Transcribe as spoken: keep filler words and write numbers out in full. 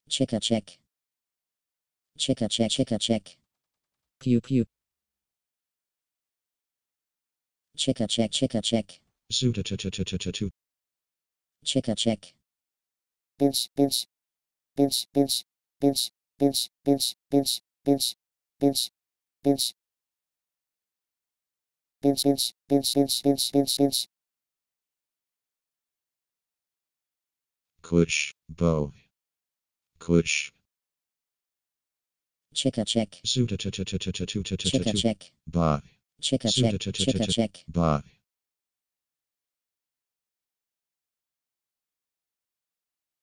Chicka check. Chicka check. Chicka check. Pew pew. Chicka check. Chicka check. Suta ta ta ta ta ta ta. Chicka check. Bounce, bounce, bounce, bounce, bounce, bounce, bounce, bounce, bounce, bounce, bounce. Bounce, bounce, bounce, bounce, bounce, bounce, bounce. Kush, bow. Kush. Chicka check. Suta ta ta ta ta ta ta ta ta Chicka ta. check. Bye. Chicka Suta check. ta ta ta Chicka ta. check. Bye.